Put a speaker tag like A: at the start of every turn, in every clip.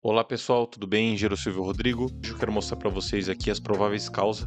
A: Olá pessoal, tudo bem? Engenheiro Silvio Rodrigo. Hoje eu quero mostrar para vocês aqui as prováveis causas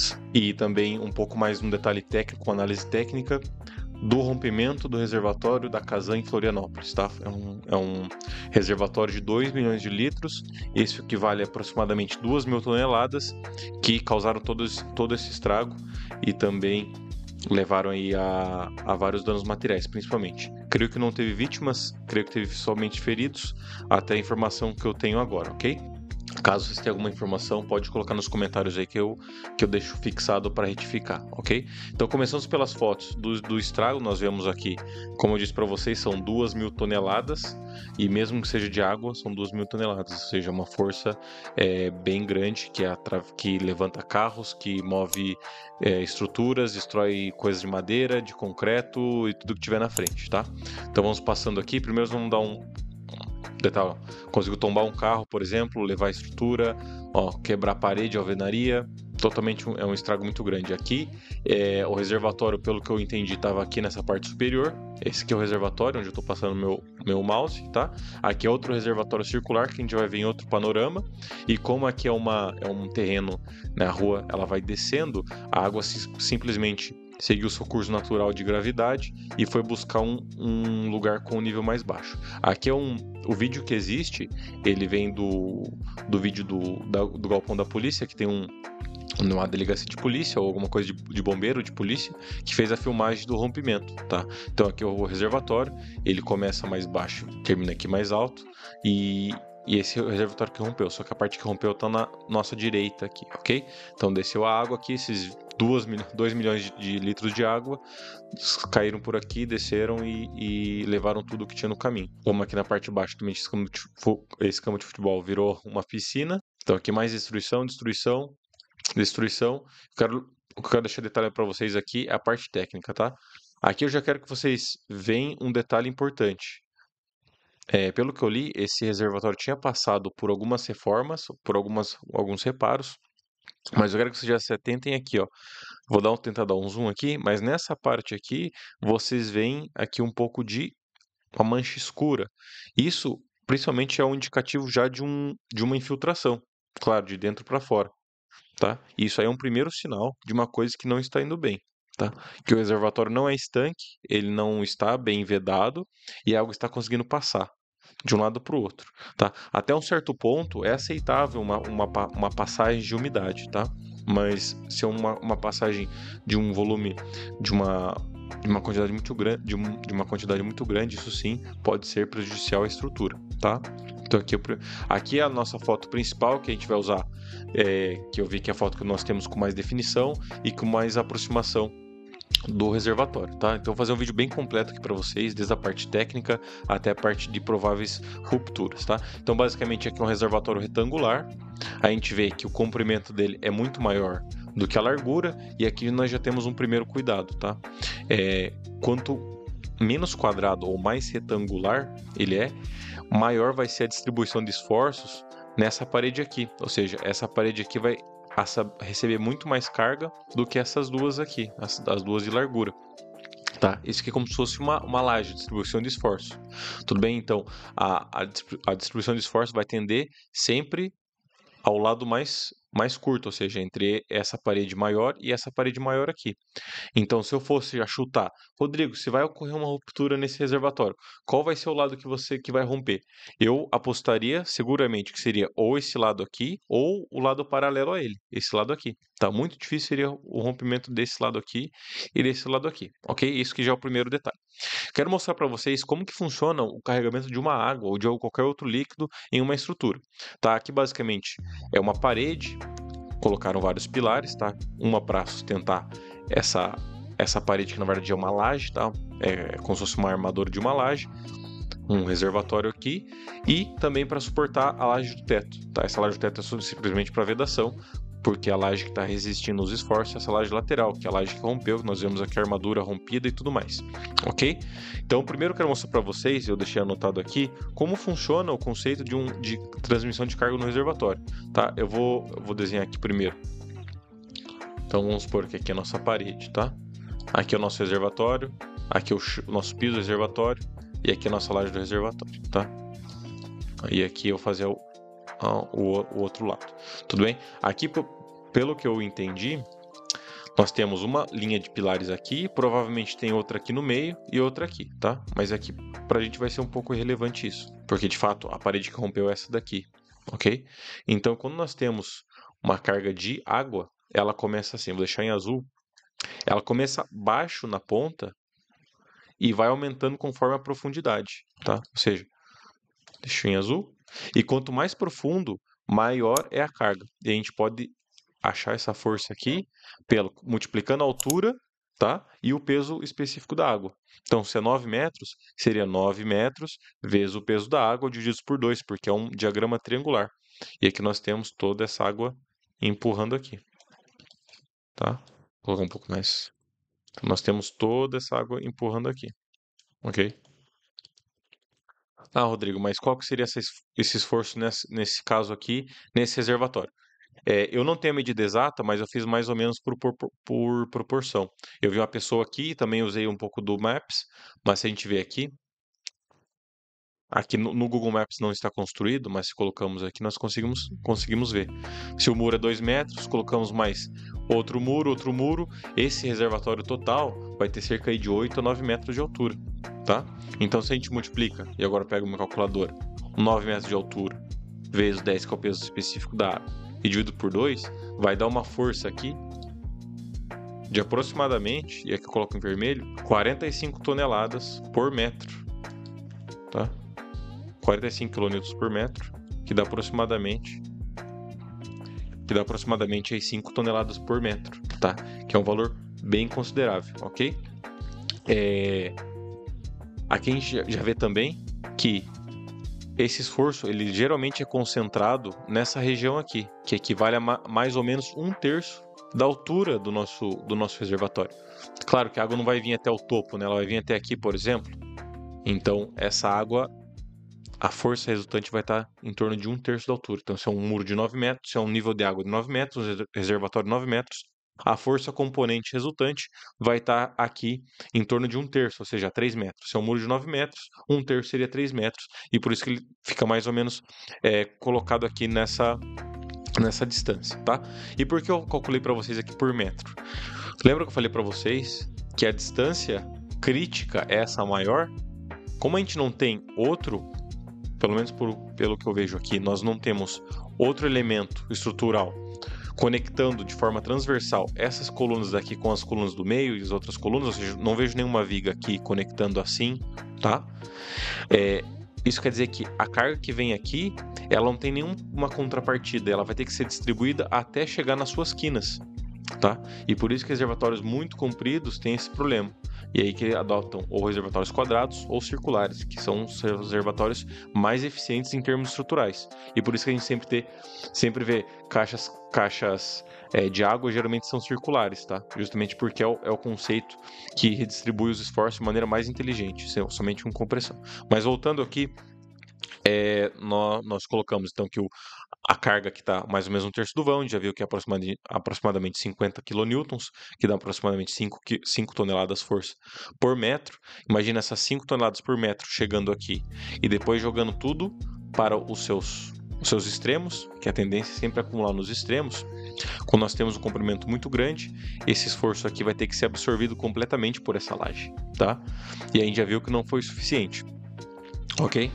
A: e também um pouco mais um detalhe técnico, uma análise técnica do rompimento do reservatório da Casan em Florianópolis, tá? É um reservatório de 2 milhões de litros, isso equivale a aproximadamente 2.000 toneladas que causaram todo esse estrago e também levaram aí a vários danos materiais, principalmente. Creio que não teve vítimas, creio que teve somente feridos, até a informação que eu tenho agora, ok? Caso vocês tenham alguma informação, pode colocar nos comentários aí que eu deixo fixado para retificar, ok? Então, começamos pelas fotos do estrago. Nós vemos aqui, como eu disse para vocês, são 2.000 toneladas, e mesmo que seja de água, são 2.000 toneladas, ou seja, uma força bem grande que levanta carros, que move estruturas, destrói coisas de madeira, de concreto e tudo que tiver na frente, tá? Então, vamos passando aqui. Primeiro, vamos dar um detalhe, conseguiu tombar um carro, por exemplo, levar a estrutura, quebrar a parede, a alvenaria, totalmente é um estrago muito grande. Aqui, o reservatório, pelo que eu entendi, estava aqui nessa parte superior. Esse aqui é o reservatório, onde eu estou passando meu mouse, tá? Aqui é outro reservatório circular, que a gente vai ver em outro panorama. E como aqui é um terreno, né, a rua ela vai descendo, a água simplesmente seguiu seu curso natural de gravidade e foi buscar um lugar com um nível mais baixo. Aqui é o vídeo que existe, ele vem do vídeo do galpão da polícia, que tem numa delegacia de polícia ou alguma coisa de bombeiro, de polícia, que fez a filmagem do rompimento, tá? Então aqui é o reservatório, ele começa mais baixo, termina aqui mais alto, e esse é o reservatório que rompeu, só que a parte que rompeu está na nossa direita aqui, ok? Então desceu a água aqui, esses 2 milhões de litros de água caíram por aqui, desceram e levaram tudo que tinha no caminho. Como aqui na parte de baixo também esse campo de futebol virou uma piscina. Então aqui mais destruição. O que eu quero deixar detalhado para vocês aqui é a parte técnica, tá? Aqui eu já quero que vocês vejam um detalhe importante. Pelo que eu li, esse reservatório tinha passado por algumas reformas, por alguns reparos, mas eu quero que vocês já se atentem aqui, ó. Vou tentar dar um zoom aqui, mas nessa parte aqui, vocês veem aqui um pouco de uma mancha escura. Isso, principalmente, é um indicativo já de uma infiltração, claro, de dentro para fora, tá? Isso aí é um primeiro sinal de uma coisa que não está indo bem, tá? Que o reservatório não é estanque, ele não está bem vedado e a água está conseguindo passar de um lado para o outro, tá? Até um certo ponto é aceitável uma passagem de umidade, tá? Mas se é uma passagem de um volume de uma quantidade muito grande, de uma quantidade muito grande, isso sim pode ser prejudicial à estrutura, tá? Então aqui é a nossa foto principal que a gente vai usar, que eu vi que é a foto que nós temos com mais definição e com mais aproximação do reservatório, tá? Então eu vou fazer um vídeo bem completo aqui para vocês, desde a parte técnica até a parte de prováveis rupturas, tá? Então basicamente aqui é um reservatório retangular, a gente vê que o comprimento dele é muito maior do que a largura, e aqui nós já temos um primeiro cuidado, tá? Quanto menos quadrado ou mais retangular ele é, maior vai ser a distribuição de esforços nessa parede aqui, ou seja, essa parede aqui vai receber muito mais carga do que essas duas aqui, as duas de largura. Tá, isso aqui é como se fosse uma laje, distribuição de esforço. Tudo bem? Então, a distribuição de esforço vai tender sempre ao lado mais curto, ou seja, entre essa parede maior e essa parede maior aqui. Então, se eu fosse a chutar, Rodrigo, se vai ocorrer uma ruptura nesse reservatório, qual vai ser o lado que vai romper? Eu apostaria seguramente que seria ou esse lado aqui ou o lado paralelo a ele, esse lado aqui. Tá muito difícil seria o rompimento desse lado aqui e desse lado aqui, ok? Isso que já é o primeiro detalhe. Quero mostrar para vocês como que funciona o carregamento de uma água ou de qualquer outro líquido em uma estrutura. Tá? Aqui basicamente é uma parede, colocaram vários pilares, tá? Uma para sustentar essa parede que na verdade é uma laje, tá? É como se fosse uma armadura de uma laje, um reservatório aqui, e também para suportar a laje do teto, tá? Essa laje do teto é simplesmente para vedação, porque a laje que está resistindo aos esforços é essa laje lateral, que é a laje que rompeu, que nós vemos aqui a armadura rompida e tudo mais, ok? Então, primeiro eu quero mostrar para vocês, eu deixei anotado aqui, como funciona o conceito de transmissão de carga no reservatório, tá? Eu vou desenhar aqui primeiro. Então, vamos supor que aqui é a nossa parede, tá? Aqui é o nosso reservatório, aqui é o nosso piso do reservatório, e aqui é a nossa laje do reservatório, tá? E aqui eu vou fazer o outro lado. Tudo bem? Aqui, pelo que eu entendi, nós temos uma linha de pilares aqui, provavelmente tem outra aqui no meio e outra aqui, tá? Mas aqui pra gente vai ser um pouco irrelevante isso, porque de fato a parede que rompeu é essa daqui, ok? Então, quando nós temos uma carga de água, ela começa assim, vou deixar em azul, ela começa baixo na ponta e vai aumentando conforme a profundidade, tá? Ou seja, deixa em azul, e quanto mais profundo, maior é a carga. E a gente pode achar essa força aqui multiplicando a altura, tá? E o peso específico da água. Então, se é 9 metros, seria 9 metros vezes o peso da água divididos por 2, porque é um diagrama triangular. E aqui nós temos toda essa água empurrando aqui, tá? Vou colocar um pouco mais. Então, nós temos toda essa água empurrando aqui, ok? Ah, Rodrigo, mas qual que seria esse esforço nesse caso aqui, nesse reservatório? Eu não tenho a medida exata, mas eu fiz mais ou menos por proporção. Eu vi uma pessoa aqui, também usei um pouco do Maps, mas se a gente ver aqui no Google Maps não está construído, mas se colocamos aqui, nós conseguimos ver. Se o muro é 2 metros, colocamos mais outro muro, esse reservatório total vai ter cerca aí de 8 a 9 metros de altura, tá? Então, se a gente multiplica, e agora pega uma calculadora, 9 metros de altura vezes 10, que é o peso específico da água, e dividido por 2, vai dar uma força aqui de aproximadamente, e aqui eu coloco em vermelho, 45 toneladas por metro, tá? 45 kN por metro, que dá aproximadamente aí 5 toneladas por metro, tá? Que é um valor bem considerável, ok? Aqui a gente já vê também que esse esforço, ele geralmente é concentrado nessa região aqui, que equivale a mais ou menos 1/3 da altura do nosso reservatório. Claro que a água não vai vir até o topo, né? Ela vai vir até aqui, por exemplo. Então, essa água, a força resultante vai estar em torno de 1/3 da altura. Então, se é um muro de 9 metros, se é um nível de água de 9 metros, um reservatório de 9 metros, a força componente resultante vai estar aqui em torno de 1/3, ou seja, 3 metros. Se é um muro de 9 metros, 1/3 seria 3 metros, e por isso que ele fica mais ou menos colocado aqui nessa distância, tá? E por que eu calculei para vocês aqui por metro? Lembra que eu falei para vocês que a distância crítica é essa maior? Como a gente não tem outro, pelo menos pelo que eu vejo aqui, nós não temos outro elemento estrutural conectando de forma transversal essas colunas daqui com as colunas do meio e as outras colunas, ou seja, não vejo nenhuma viga aqui conectando assim, tá? Isso quer dizer que a carga que vem aqui, ela não tem nenhuma contrapartida, ela vai ter que ser distribuída até chegar nas suas quinas, tá? E por isso que reservatórios muito compridos têm esse problema. E aí que adotam ou reservatórios quadrados ou circulares, que são os reservatórios mais eficientes em termos estruturais. E por isso que a gente sempre vê caixas de água geralmente são circulares, tá? Justamente porque é o conceito que redistribui os esforços de maneira mais inteligente, somente com compressão. Mas voltando aqui, nós colocamos então que a carga que está mais ou menos 1/3 do vão, a gente já viu que é aproximadamente 50 kN, que dá aproximadamente 5 toneladas força por metro. Imagina essas 5 toneladas por metro chegando aqui e depois jogando tudo para os seus extremos, que a tendência é sempre acumular nos extremos. Quando nós temos um comprimento muito grande, esse esforço aqui vai ter que ser absorvido completamente por essa laje, tá? E a gente já viu que não foi suficiente, ok?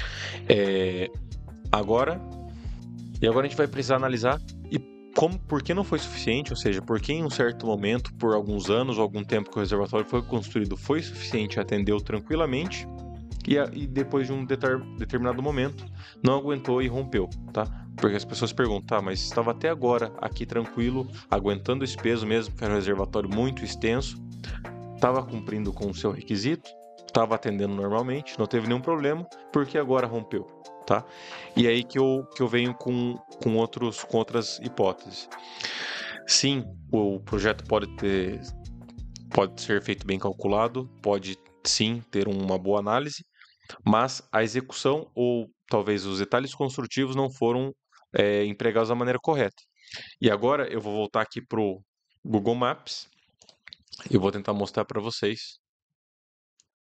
A: Agora a gente vai precisar analisar por que não foi suficiente, ou seja, por que em um certo momento, por alguns anos ou algum tempo que o reservatório foi construído, foi suficiente, atendeu tranquilamente, e depois de um determinado momento não aguentou e rompeu, tá? Porque as pessoas perguntam, tá, mas estava até agora aqui tranquilo, aguentando esse peso mesmo, que era um reservatório muito extenso, estava cumprindo com o seu requisito, estava atendendo normalmente, não teve nenhum problema, por que agora rompeu, tá? E aí que eu venho com outras hipóteses. Sim, o projeto pode ser feito bem calculado, pode sim ter uma boa análise, mas a execução ou talvez os detalhes construtivos não foram empregados da maneira correta. E agora eu vou voltar aqui para o Google Maps e vou tentar mostrar para vocês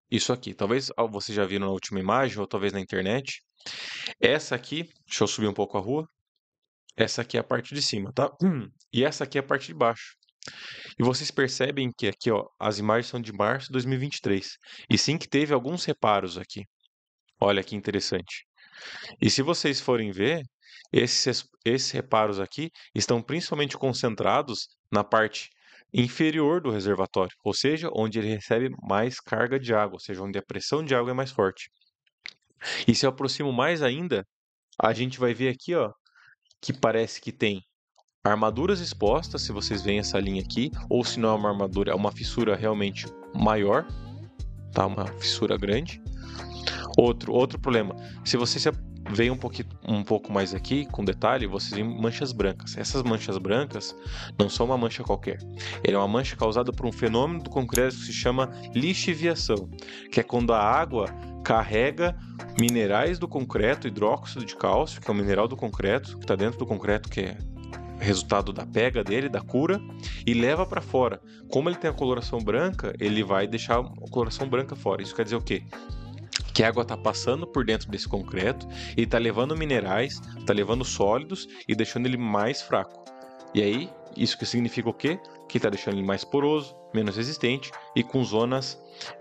A: isso aqui. Talvez vocês já viram na última imagem, ou talvez na internet. Essa aqui, deixa eu subir um pouco a rua. Essa aqui é a parte de cima, tá? E essa aqui é a parte de baixo. E vocês percebem que aqui, ó, as imagens são de março de 2023. E sim que teve alguns reparos aqui. Olha que interessante. E se vocês forem ver, esses reparos aqui estão principalmente concentrados na parte inferior do reservatório, ou seja, onde ele recebe mais carga de água, ou seja, onde a pressão de água é mais forte. E se eu aproximo mais ainda, a gente vai ver aqui, ó, que parece que tem armaduras expostas, se vocês veem essa linha aqui, ou se não é uma armadura, é uma fissura realmente maior, tá? Uma fissura grande. Outro problema, se você veem um pouco mais aqui, com detalhe, vocês veem manchas brancas. Essas manchas brancas não são uma mancha qualquer. Ela é uma mancha causada por um fenômeno do concreto que se chama lixiviação, que é quando a água carrega minerais do concreto, hidróxido de cálcio, que é um mineral do concreto, que está dentro do concreto, que é resultado da pega dele, da cura, e leva para fora. Como ele tem a coloração branca, ele vai deixar a coloração branca fora. Isso quer dizer o quê? Que a água está passando por dentro desse concreto e está levando minerais, está levando sólidos e deixando ele mais fraco. E aí, isso que significa o quê? Que está deixando ele mais poroso, menos resistente e com zonas,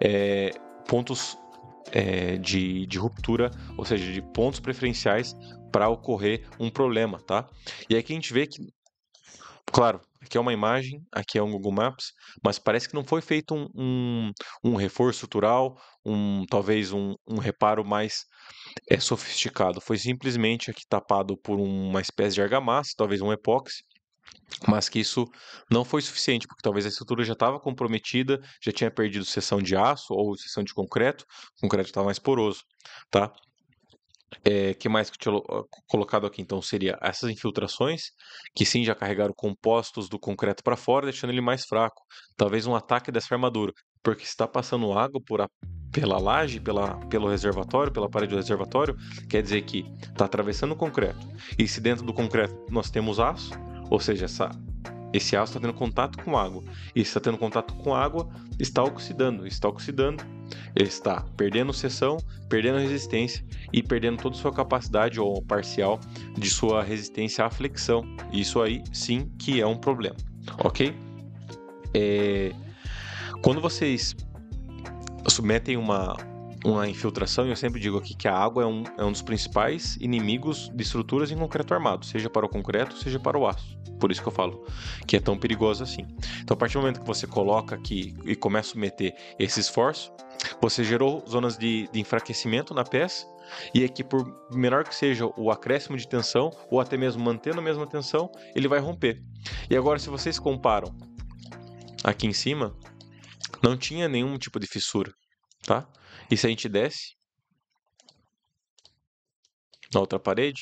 A: pontos de ruptura, ou seja, de pontos preferenciais para ocorrer um problema, tá? E aqui a gente vê que, claro, aqui é uma imagem, aqui é um Google Maps, mas parece que não foi feito um reforço estrutural, talvez um reparo mais sofisticado. Foi simplesmente aqui tapado por uma espécie de argamassa, talvez um epóxi, mas que isso não foi suficiente, porque talvez a estrutura já estava comprometida, já tinha perdido seção de aço ou seção de concreto, o concreto estava mais poroso, tá? Que mais que eu tinha colocado aqui? Então, seria essas infiltrações, que sim já carregaram compostos do concreto para fora, deixando ele mais fraco. Talvez um ataque dessa armadura, porque se está passando água pela laje, pelo reservatório, pela parede do reservatório, quer dizer que está atravessando o concreto. E se dentro do concreto nós temos aço, ou seja, esse aço está tendo contato com água. E se está tendo contato com água, está oxidando. Ele está perdendo seção, perdendo resistência e perdendo toda a sua capacidade ou parcial de sua resistência à flexão. Isso aí sim que é um problema, ok? Quando vocês submetem uma infiltração, eu sempre digo aqui que a água é um dos principais inimigos de estruturas em concreto armado, seja para o concreto, seja para o aço. Por isso que eu falo que é tão perigoso assim. Então, a partir do momento que você coloca aqui e começa a submeter esse esforço, você gerou zonas de enfraquecimento na peça, e aqui, por menor que seja o acréscimo de tensão, ou até mesmo mantendo a mesma tensão, ele vai romper. E agora, se vocês comparam aqui em cima, não tinha nenhum tipo de fissura, tá? E se a gente desce na outra parede,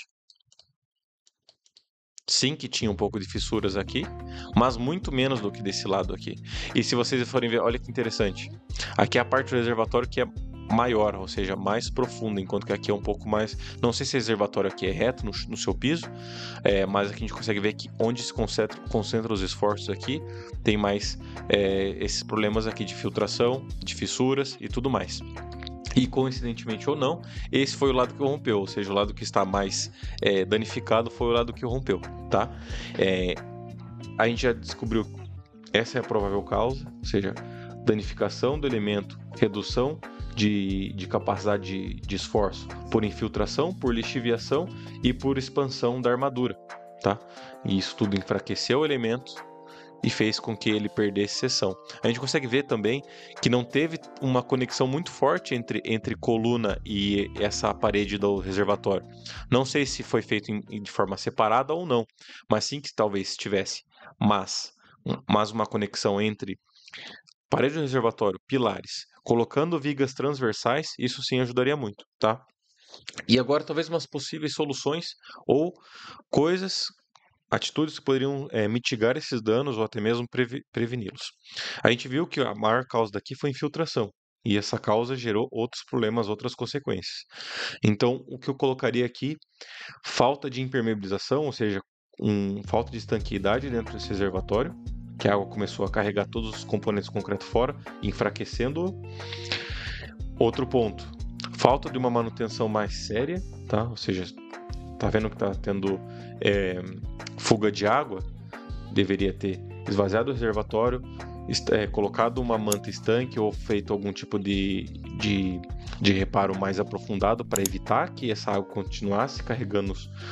A: sim que tinha um pouco de fissuras aqui, mas muito menos do que desse lado aqui. E se vocês forem ver, olha que interessante. Aqui é a parte do reservatório que é maior, ou seja, mais profunda, enquanto que aqui é um pouco mais... Não sei se o reservatório aqui é reto no seu piso, mas aqui a gente consegue ver que onde se concentra os esforços aqui, tem mais esses problemas aqui de filtração, de fissuras e tudo mais. E coincidentemente ou não, esse foi o lado que rompeu, ou seja, o lado que está mais danificado foi o lado que rompeu, tá? A gente já descobriu, essa é a provável causa, ou seja, danificação do elemento, redução de capacidade de esforço por infiltração, por lixiviação e por expansão da armadura, tá? E isso tudo enfraqueceu o elemento e fez com que ele perdesse seção. A gente consegue ver também que não teve uma conexão muito forte entre coluna e essa parede do reservatório. Não sei se foi feito de forma separada ou não, mas sim que talvez tivesse. Mas uma conexão entre parede do reservatório, pilares, colocando vigas transversais, isso sim ajudaria muito, tá? E agora talvez umas possíveis soluções ou atitudes que poderiam mitigar esses danos ou até mesmo preveni-los. A gente viu que a maior causa daqui foi infiltração, e essa causa gerou outros problemas, outras consequências. Então, o que eu colocaria aqui, falta de impermeabilização, ou seja, falta de estanqueidade dentro desse reservatório, que a água começou a carregar todos os componentes do concreto fora, enfraquecendo-o. Outro ponto, falta de uma manutenção mais séria, tá? Ou seja, tá vendo que tá tendo fuga de água? Deveria ter esvaziado o reservatório, colocado uma manta estanque ou feito algum tipo de reparo mais aprofundado para evitar que essa água continuasse carregando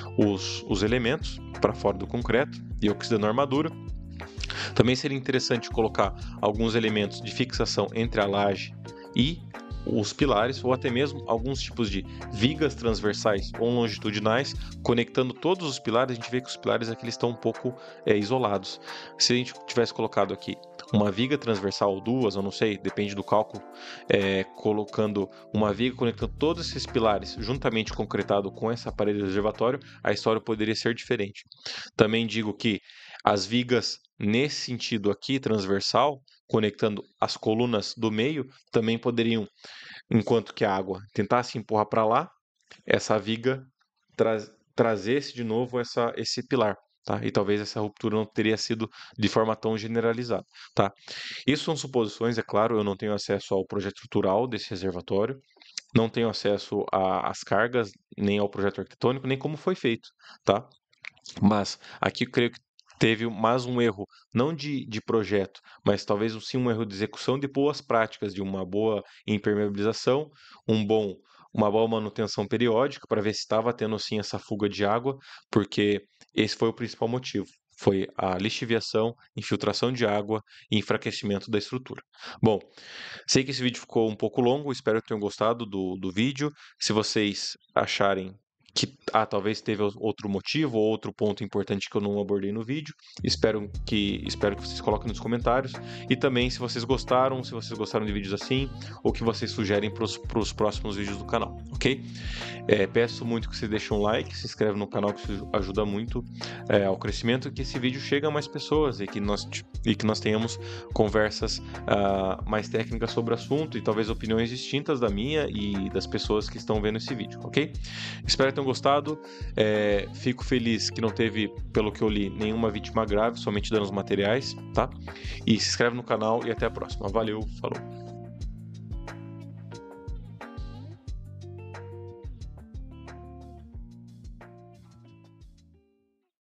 A: os elementos para fora do concreto e oxidando a armadura. Também seria interessante colocar alguns elementos de fixação entre a laje e os pilares, ou até mesmo alguns tipos de vigas transversais ou longitudinais, conectando todos os pilares. A gente vê que os pilares aqui estão um pouco isolados. Se a gente tivesse colocado aqui uma viga transversal ou duas, eu não sei, depende do cálculo, colocando uma viga conectando todos esses pilares juntamente concretado com essa parede do reservatório, a história poderia ser diferente. Também digo que as vigas nesse sentido aqui, transversal, conectando as colunas do meio, também poderiam, enquanto que a água tentasse empurrar para lá, essa viga trazesse de novo esse pilar. Tá? E talvez essa ruptura não teria sido de forma tão generalizada. Tá? Isso são suposições, é claro, eu não tenho acesso ao projeto estrutural desse reservatório, não tenho acesso às cargas, nem ao projeto arquitetônico, nem como foi feito. Tá? Mas aqui eu creio que teve mais um erro, não de projeto, mas talvez sim um erro de execução de boas práticas, de uma boa impermeabilização, uma boa manutenção periódica para ver se estava tendo sim essa fuga de água, porque esse foi o principal motivo. Foi a lixiviação, infiltração de água e enfraquecimento da estrutura. Bom, sei que esse vídeo ficou um pouco longo, espero que tenham gostado do vídeo. Se vocês acharem que talvez teve outro motivo ou outro ponto importante que eu não abordei no vídeo, espero que vocês coloquem nos comentários. E também se vocês gostaram de vídeos assim, ou que vocês sugerem para os próximos vídeos do canal, ok? Peço muito que vocês deixem um like, se inscrevam no canal, que isso ajuda muito ao crescimento, que esse vídeo chegue a mais pessoas e que nós tenhamos conversas mais técnicas sobre o assunto e talvez opiniões distintas da minha e das pessoas que estão vendo esse vídeo, ok? Espero que tenham gostado. Fico feliz que não teve, pelo que eu li, nenhuma vítima grave, somente danos materiais, tá? E se inscreve no canal e até a próxima. Valeu, falou!